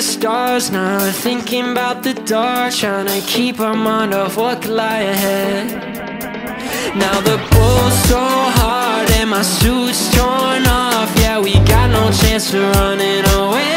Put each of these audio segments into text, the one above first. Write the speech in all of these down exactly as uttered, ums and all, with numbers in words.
stars now, thinking about the dark, trying to keep our mind off what could lie ahead. Now the pull's so hard and my suit's torn off. Yeah, we got no chance of running away.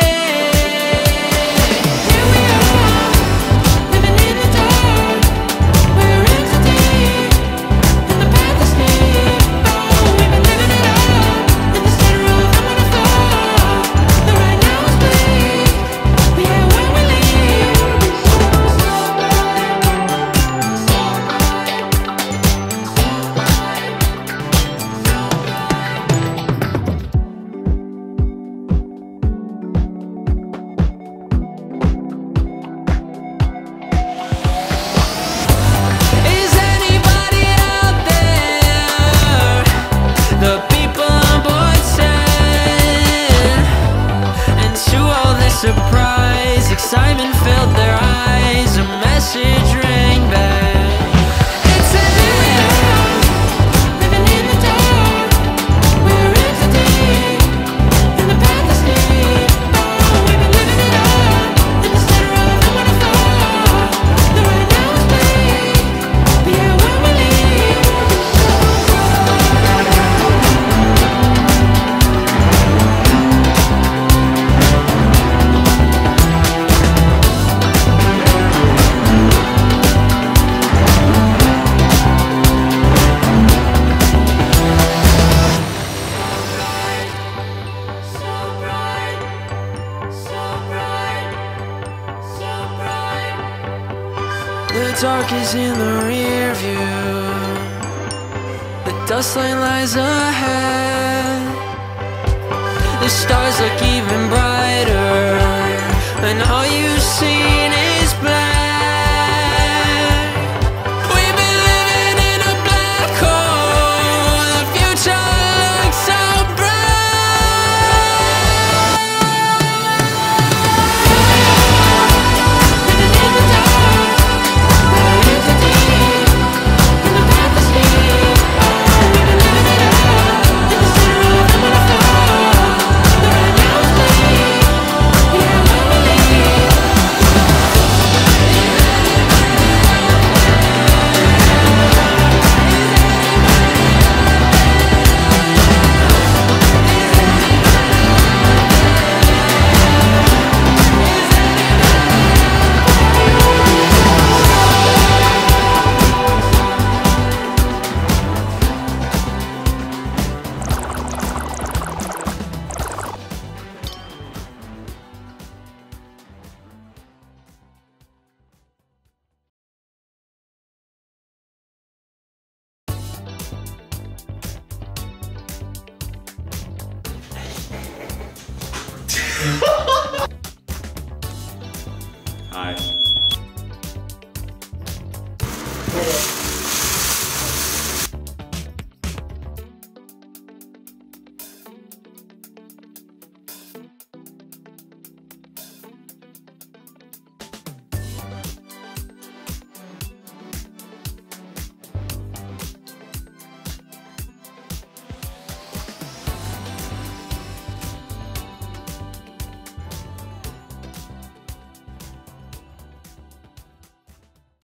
Surprise, excitement filled their eyes. A message rang back. It's a living in the dark. We're in too deep, and the path is steep. Oh, we've been living it up in the center of M one oh four. The right now is bleak, but yeah, when we leave. The dark is in the rear view. The dust line lies ahead. The stars look even brighter, and all you've seen is black. We've been living in a black hole. The future looks so Hi.